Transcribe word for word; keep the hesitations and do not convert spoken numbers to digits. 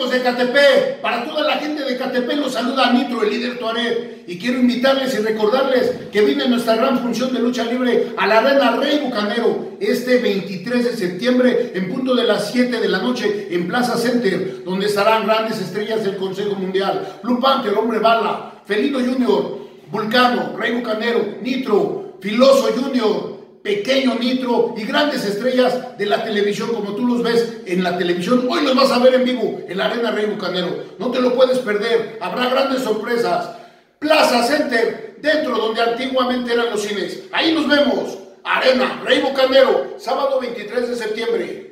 amigos de Ecatepec, para toda la gente de Ecatepec los saluda Nitro, el líder Tuareg, y quiero invitarles y recordarles que viene nuestra gran función de lucha libre a la Arena Rey Bucanero este veintitrés de septiembre en punto de las siete de la noche en Plaza Center, donde estarán grandes estrellas del Consejo Mundial: Blue Panther, Hombre Bala, Felino Junior, Vulcano, Rey Bucanero, Nitro, Filoso Junior, Pequeño Nitro y grandes estrellas de la televisión, como tú los ves en la televisión. Hoy los vas a ver en vivo en la Arena Rey Bucanero. No te lo puedes perder. Habrá grandes sorpresas. Plaza Center, dentro donde antiguamente eran los cines. Ahí nos vemos. Arena Rey Bucanero, sábado veintitrés de septiembre.